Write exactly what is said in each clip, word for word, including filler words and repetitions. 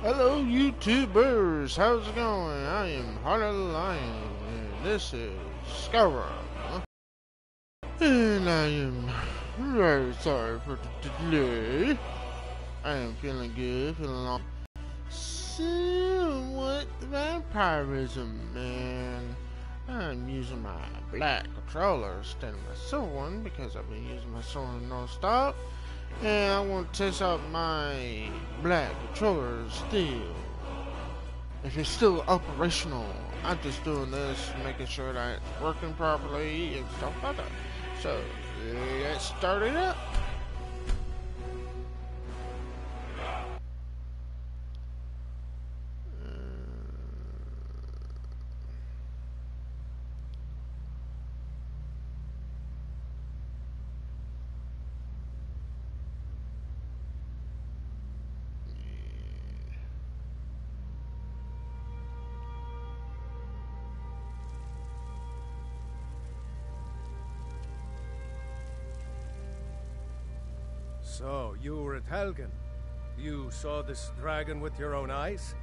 Hello, YouTubers. How's it going? I am Harley Lion, and this is Skyrim. And I am very sorry for today. I am feeling good, feeling all somewhat vampirism, and I'm using my black controller instead of my silver one because I've been using my silver non-stop. And I want to test out my black controller still. If it's still operational. I'm just doing this, making sure that it's working properly and stuff like that. So, let's start it up. So, you were at Helgen. You saw this dragon with your own eyes?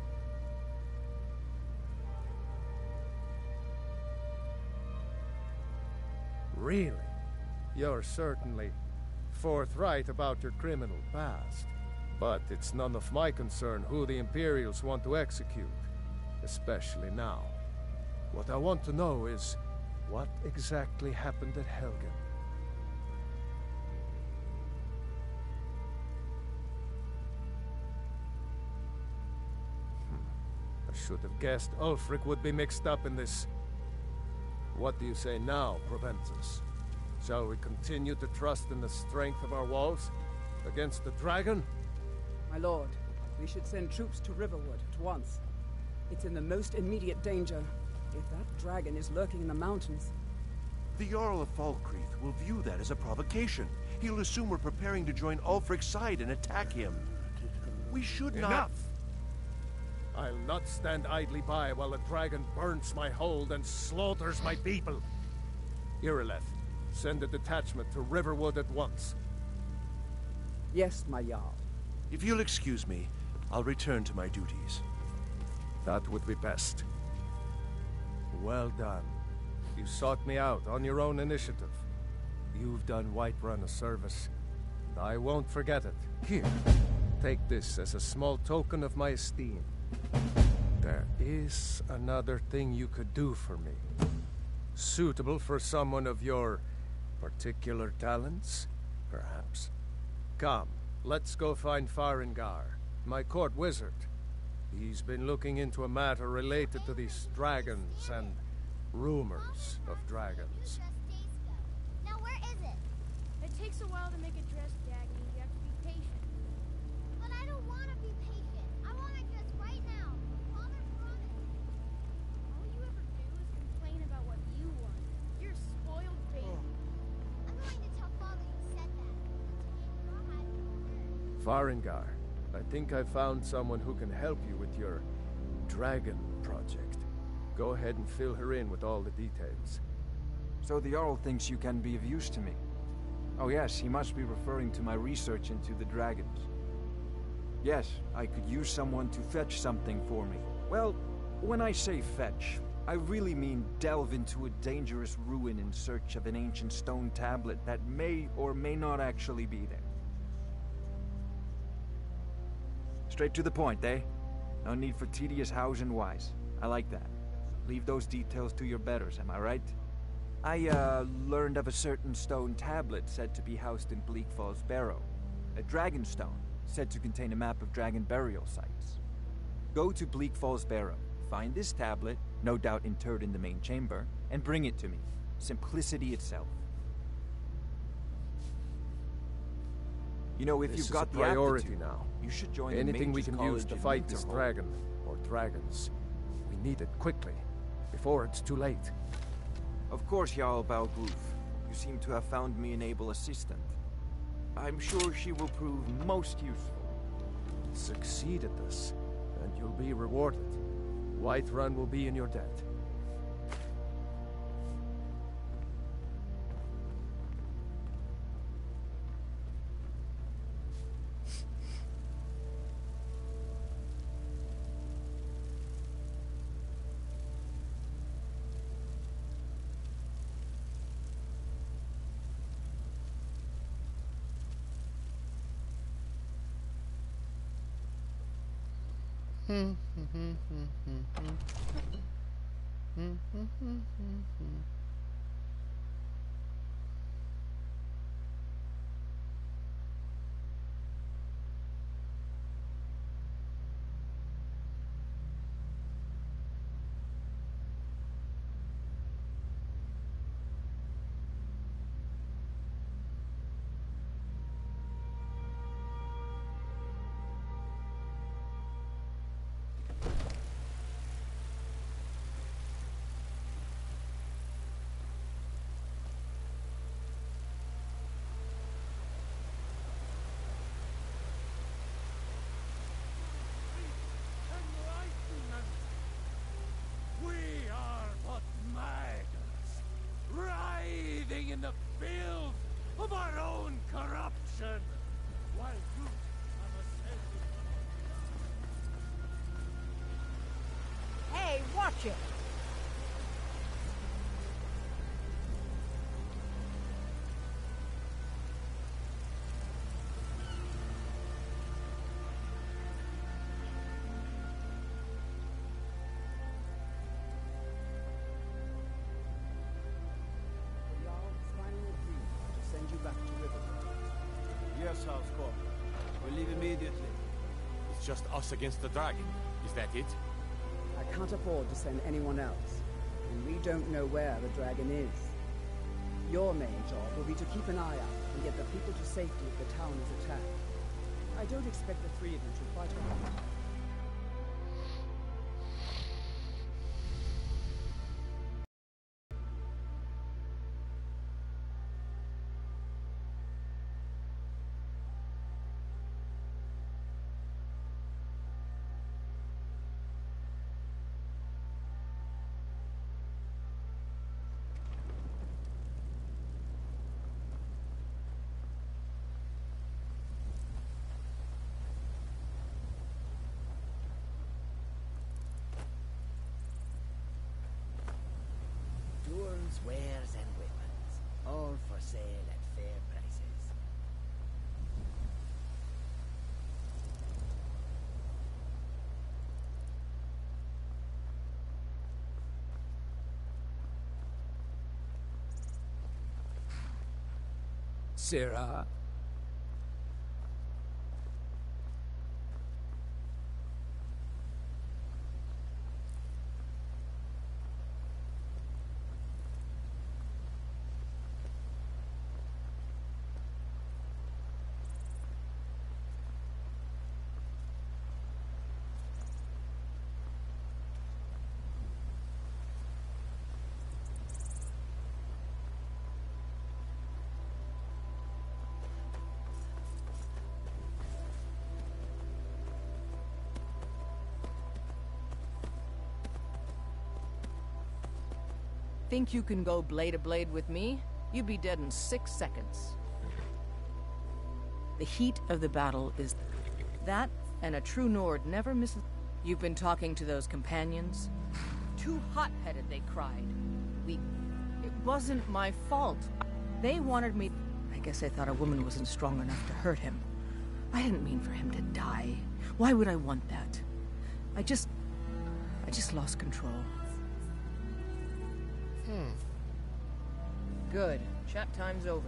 Really? You're certainly forthright about your criminal past. But it's none of my concern who the Imperials want to execute, especially now. What I want to know is, what exactly happened at Helgen? I should have guessed Ulfric would be mixed up in this. What do you say now, Proventus? Shall we continue to trust in the strength of our walls against the dragon? My lord, we should send troops to Riverwood at once. It's in the most immediate danger. If that dragon is lurking in the mountains... The Jarl of Falkreath will view that as a provocation. He'll assume we're preparing to join Ulfric's side and attack him. We should not... Enough! I'll not stand idly by while the dragon burns my hold and slaughters my people. Irileth, send a detachment to Riverwood at once. Yes, my Jarl. If you'll excuse me, I'll return to my duties. That would be best. Well done. You sought me out on your own initiative. You've done Whiterun a service, and I won't forget it. Here, take this as a small token of my esteem. There is another thing you could do for me. Suitable for someone of your particular talents, perhaps. Come, let's go find Farengar, my court wizard. He's been looking into a matter related to these dragons and rumors of dragons. Now where is it? It takes a while to make a dress, Dagny. You have to be patient. But I don't want to be patient. I want a dress right now. Father promised. All you ever do is complain about what you want. You're a spoiled baby. I'm going to tell Father you said that. You're hiding from her. Farengar, I think I found someone who can help you with your dragon project. Go ahead and fill her in with all the details. So the Jarl thinks you can be of use to me. Oh yes, he must be referring to my research into the dragons. Yes, I could use someone to fetch something for me. Well, when I say fetch, I really mean delve into a dangerous ruin in search of an ancient stone tablet that may or may not actually be there. Straight to the point, eh? No need for tedious hows and whys. I like that. Leave those details to your betters, am I right? I, uh, learned of a certain stone tablet said to be housed in Bleak Falls Barrow. A dragon stone, said to contain a map of dragon burial sites. Go to Bleak Falls Barrow, find this tablet, no doubt interred in the main chamber, and bring it to me. Simplicity itself. You know, if This you've is got a the priority aptitude, now. you should join Anything the we Mages can College use to in fight this Winterhold. dragon, or dragons, we need it quickly, before it's too late. Of course, Jarl Balgruuf. You seem to have found me an able assistant. I'm sure she will prove most useful. Succeed at this, and you'll be rewarded. Whiterun will be in your debt. In the field of our own corruption, while you have ascended. Hey, watch it! Yes, House Corp. We'll leave immediately. It's just us against the dragon. Is that it? I can't afford to send anyone else, and we don't know where the dragon is. Your main job will be to keep an eye out and get the people to safety if the town is attacked. I don't expect the three of you to fight alone. Jewels, wares, and weapons, all for sale at fair prices. Sarah. Think you can go blade to blade with me? You'd be dead in six seconds. The heat of the battle is that, and a true Nord never misses. You've been talking to those companions? Too hot-headed, they cried. We... It wasn't my fault. They wanted me... I guess I thought a woman wasn't strong enough to hurt him. I didn't mean for him to die. Why would I want that? I just... I just lost control. Hmm. Good. Chat time's over.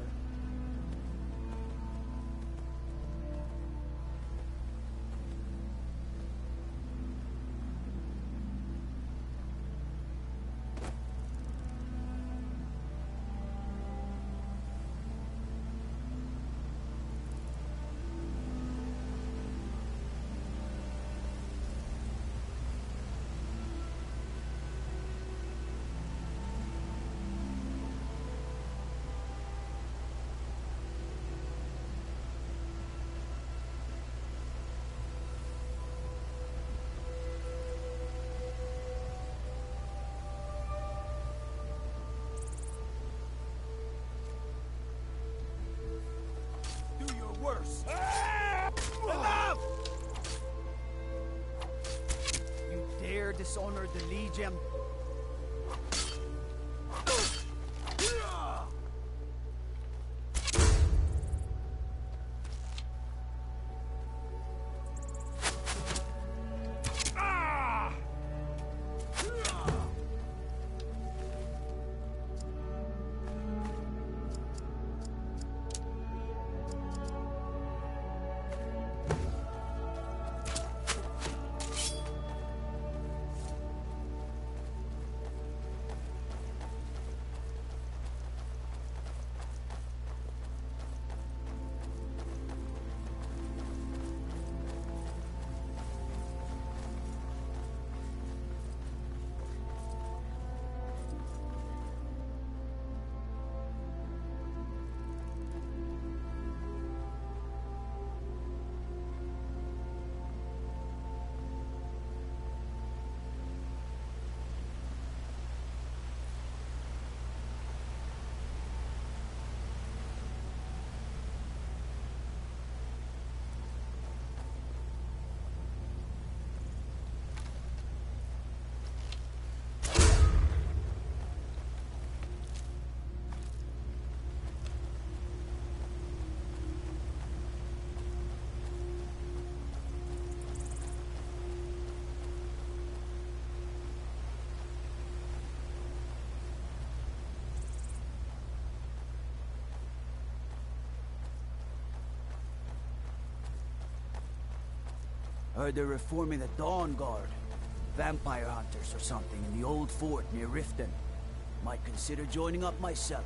Worse. Enough! You dare dishonor the Legion? Heard they're reforming the Dawn Guard. Vampire hunters or something in the old fort near Riften. Might consider joining up myself.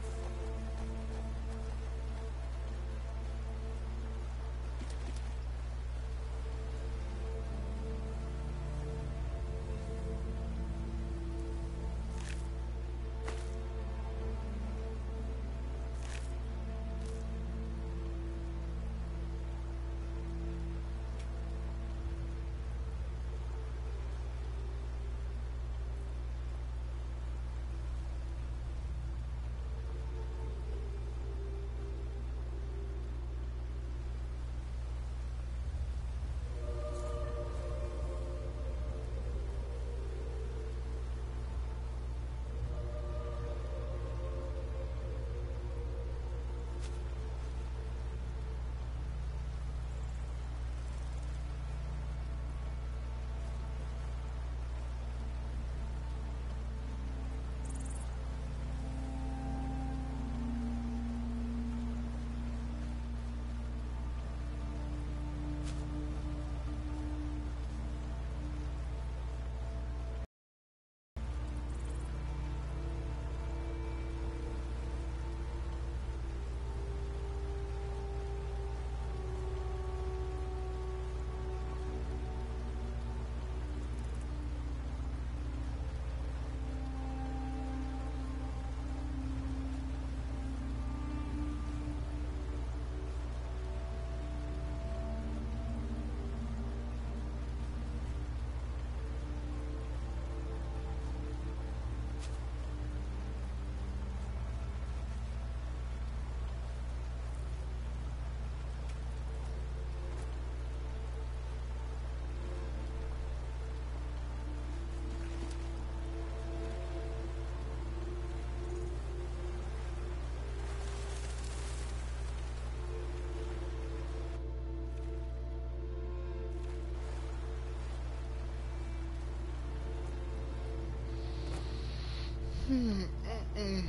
Hmm. Mm-mm.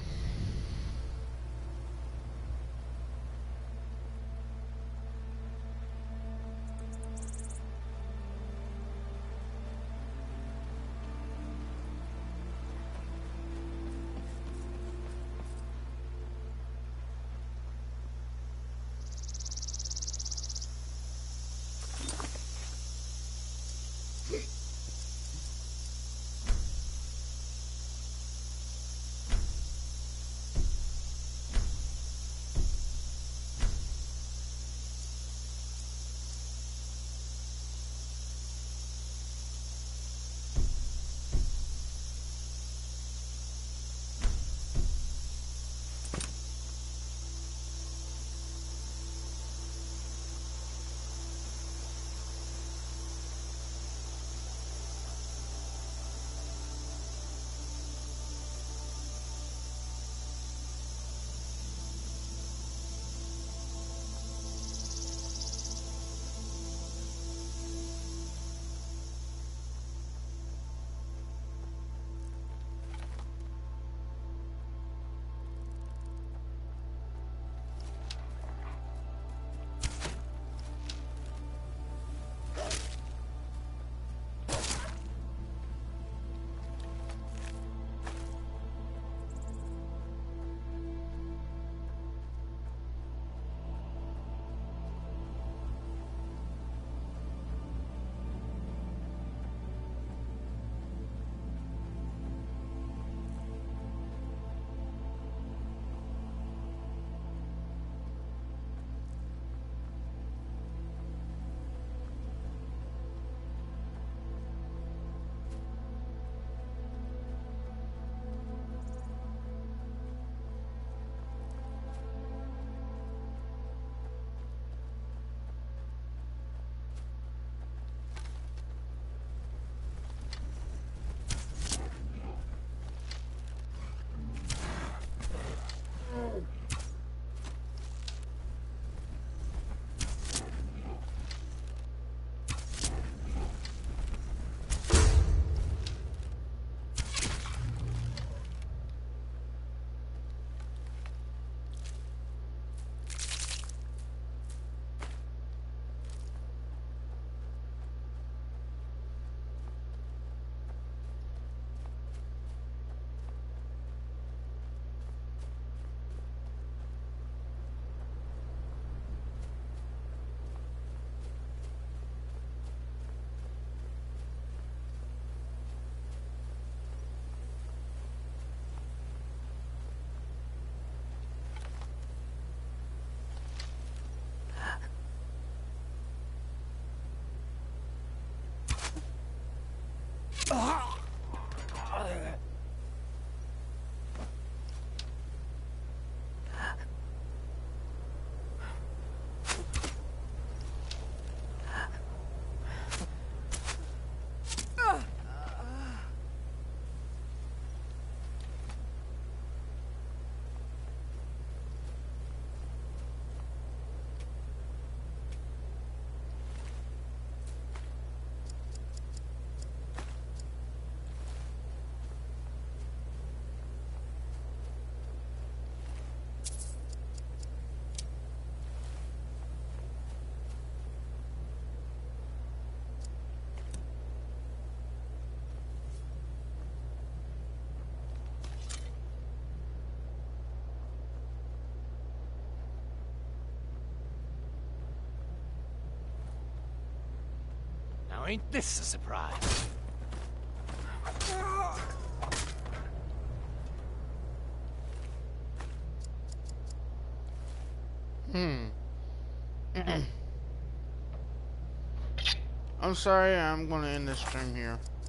ain't this a surprise? Hmm. I'm sorry, I'm gonna end this stream here.